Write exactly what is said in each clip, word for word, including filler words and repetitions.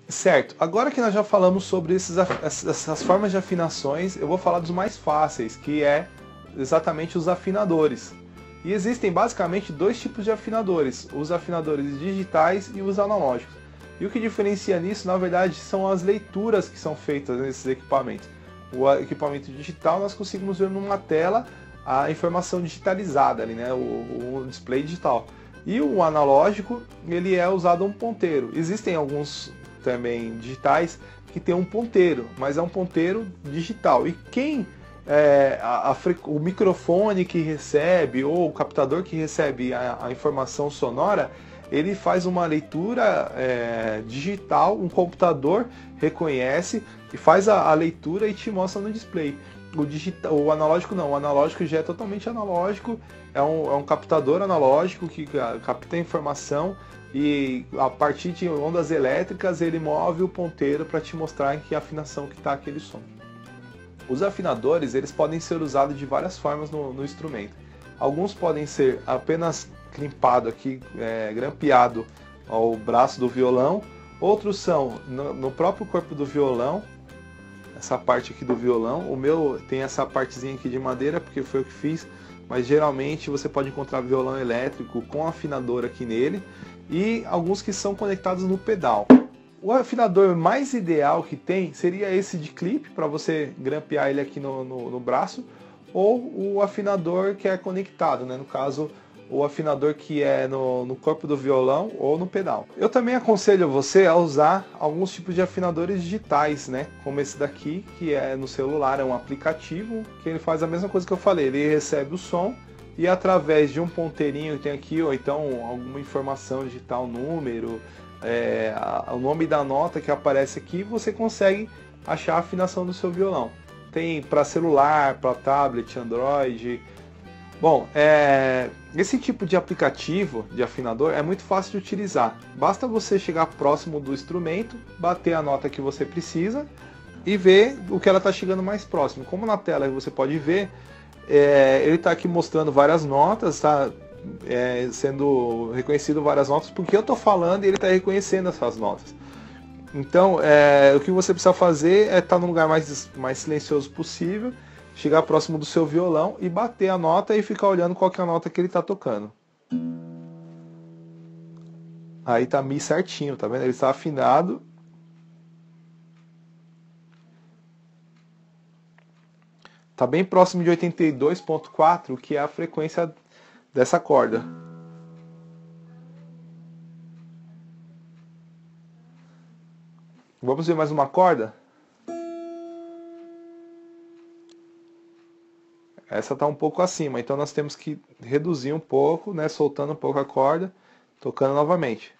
Certo, agora que nós já falamos sobre esses, essas formas de afinações, eu vou falar dos mais fáceis, que é exatamente os afinadores. E existem basicamente dois tipos de afinadores, os afinadores digitais e os analógicos. E o que diferencia nisso, na verdade, são as leituras que são feitas nesses equipamentos. O equipamento digital, nós conseguimos ver numa tela a informação digitalizada, ali, né? o, o display digital. E o analógico, ele é usado um ponteiro. Existem alguns também digitais que tem um ponteiro, mas é um ponteiro digital. E quem é, a, a, o microfone que recebe ou o captador que recebe a, a informação sonora, ele faz uma leitura é, digital, um computador reconhece e faz a, a leitura e te mostra no display. O, digital, o analógico não, o analógico já é totalmente analógico, é um, é um captador analógico que capta a informação e a partir de ondas elétricas ele move o ponteiro para te mostrar em que afinação que está aquele som. Os afinadores, eles podem ser usados de várias formas no, no instrumento. Alguns podem ser apenas climpado aqui, é, grampeado ao braço do violão. Outros são no, no próprio corpo do violão, essa parte aqui do violão. O meu tem essa partezinha aqui de madeira, porque foi o que fiz, mas geralmente você pode encontrar violão elétrico com afinador aqui nele, e alguns que são conectados no pedal. O afinador mais ideal que tem seria esse de clipe, para você grampear ele aqui no, no, no braço, ou o afinador que é conectado, né? No caso, o afinador que é no, no corpo do violão ou no pedal. Eu também aconselho você a usar alguns tipos de afinadores digitais, né? Como esse daqui, que é no celular, é um aplicativo que ele faz a mesma coisa que eu falei, ele recebe o som e através de um ponteirinho que tem aqui, ou então alguma informação digital, número, é, a, o nome da nota que aparece aqui, você consegue achar a afinação do seu violão. Tem para celular, para tablet, Android. Bom, é, esse tipo de aplicativo de afinador é muito fácil de utilizar. Basta você chegar próximo do instrumento, bater a nota que você precisa e ver o que ela está chegando mais próximo. Como na tela você pode ver, é, ele está aqui mostrando várias notas, está é, sendo reconhecido várias notas, porque eu estou falando e ele está reconhecendo essas notas. Então, é, o que você precisa fazer é estar no lugar mais, mais silencioso possível, chegar próximo do seu violão e bater a nota e ficar olhando qual que é a nota que ele está tocando. Aí tá Mi certinho, tá vendo? Ele está afinado. Tá bem próximo de oitenta e dois ponto quatro, que é a frequência dessa corda. Vamos ver mais uma corda? Essa está um pouco acima, então nós temos que reduzir um pouco, né, soltando um pouco a corda, tocando novamente.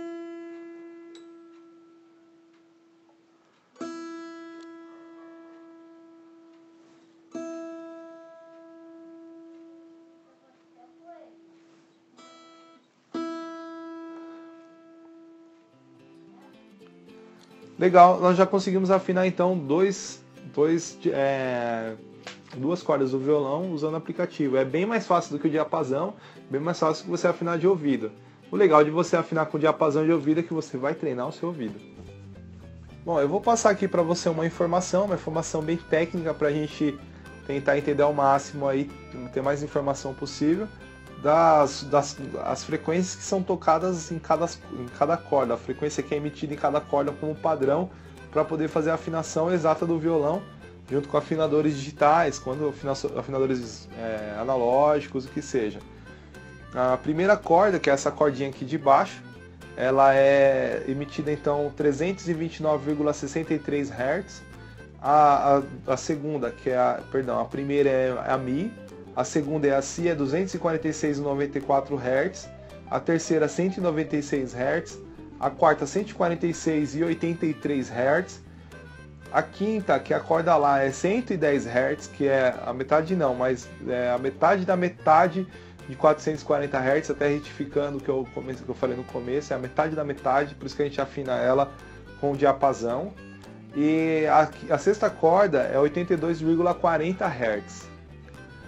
Legal, nós já conseguimos afinar então dois, dois, é, duas cordas do violão usando o aplicativo. É bem mais fácil do que o diapasão, bem mais fácil que você afinar de ouvido. O legal de você afinar com o diapasão de ouvido é que você vai treinar o seu ouvido. Bom, eu vou passar aqui para você uma informação, uma informação bem técnica para a gente tentar entender ao máximo aí, ter mais informação possível das, das as frequências que são tocadas em cada, em cada corda, a frequência que é emitida em cada corda como padrão para poder fazer a afinação exata do violão, junto com afinadores digitais, quando afinadores é, analógicos, o que seja. A primeira corda, que é essa cordinha aqui de baixo, ela é emitida então trezentos e vinte e nove vírgula sessenta e três hertz. A, a, a segunda, que é a, perdão, a primeira é a Mi, a segunda é a Si, é duzentos e quarenta e seis vírgula noventa e quatro hertz, a terceira cento e noventa e seis hertz, a quarta cento e quarenta e seis vírgula oitenta e três hertz, a quinta, que é a corda Lá, é cento e dez hertz, que é a metade não, mas é a metade da metade de quatrocentos e quarenta hertz, até retificando o que eu, comece, que eu falei no começo, é a metade da metade, por isso que a gente afina ela com o diapasão. E a, a sexta corda é oitenta e dois vírgula quarenta hertz.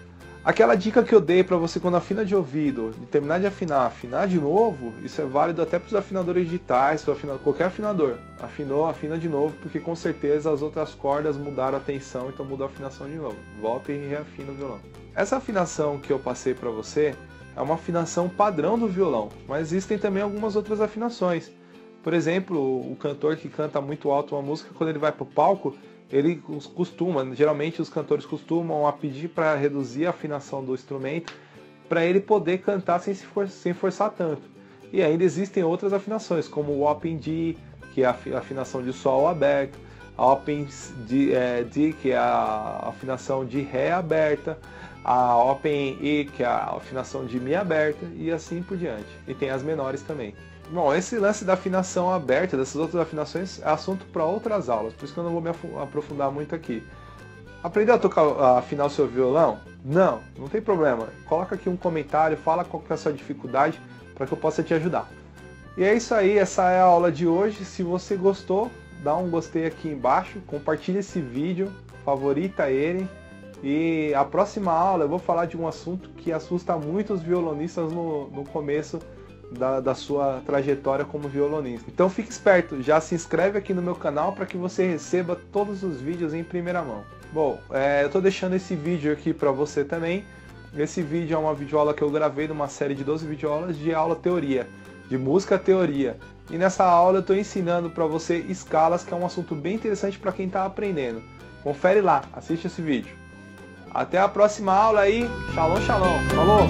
Aquela dica que eu dei para você quando afina de ouvido, de terminar de afinar, afinar de novo, isso é válido até para os afinadores digitais, para afinar, qualquer afinador. Afinou, afina de novo, porque com certeza as outras cordas mudaram a tensão, então mudou a afinação de novo. Volta e reafina o violão. Essa afinação que eu passei para você é uma afinação padrão do violão, mas existem também algumas outras afinações. Por exemplo, o cantor que canta muito alto uma música, quando ele vai para o palco, ele costuma, geralmente os cantores costumam a pedir para reduzir a afinação do instrumento, para ele poder cantar sem, se for, sem forçar tanto. E ainda existem outras afinações, como o Open D, que é a afinação de Sol aberto, a Open D, é, D, que é a afinação de Ré aberta, a Open E, que é a afinação de Mi aberta, e assim por diante. E tem as menores também. Bom, esse lance da afinação aberta, dessas outras afinações, é assunto para outras aulas, por isso que eu não vou me aprofundar muito aqui. Aprendeu a tocar, a afinar o seu violão? Não, não tem problema. Coloca aqui um comentário, fala qual que é a sua dificuldade, para que eu possa te ajudar. E é isso aí, essa é a aula de hoje. Se você gostou, dá um gostei aqui embaixo, compartilha esse vídeo, favorita ele. E a próxima aula eu vou falar de um assunto que assusta muitos violonistas no, no começo Da, da sua trajetória como violonista. Então fique esperto, já se inscreve aqui no meu canal para que você receba todos os vídeos em primeira mão. Bom, é, eu estou deixando esse vídeo aqui para você também. Esse vídeo é uma videoaula que eu gravei numa série de doze videoaulas de aula teoria, de música teoria. E nessa aula eu estou ensinando para você escalas, que é um assunto bem interessante para quem está aprendendo. Confere lá, assiste esse vídeo. Até a próxima aula aí, shalom, shalom, falou!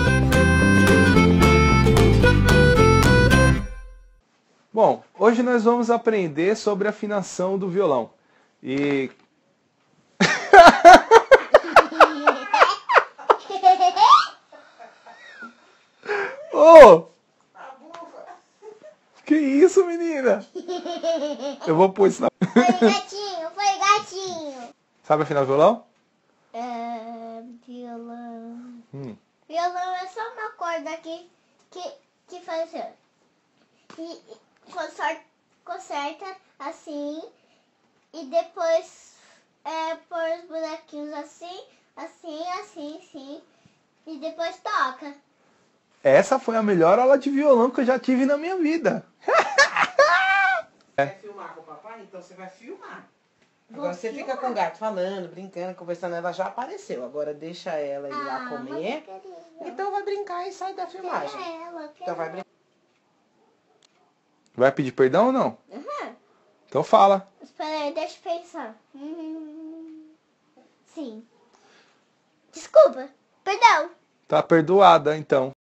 Bom, hoje nós vamos aprender sobre a afinação do violão. E... Ô! Que isso, menina? Eu vou pôr isso na... Foi gatinho, foi gatinho. Sabe afinar o violão? É... Violão... Hum. Violão é só uma corda que, que, que faz assim. E conserta, conserta assim. E depois é, pôr os bonequinhos assim, assim, assim, assim. E depois toca. Essa foi a melhor aula de violão que eu já tive na minha vida. Quer filmar com o papai? Então você vai filmar. Agora você fica com o gato falando, brincando, conversando. Ela já apareceu. Agora deixa ela ir lá Ah, comer. mas eu queria. Então vai brincar e sai da filmagem. Quero ela, quero Então vai brincar. Vai pedir perdão ou não? Uhum. Então fala. Espera aí, deixa eu pensar. Hum, sim. Desculpa. Perdão. Tá perdoada, então.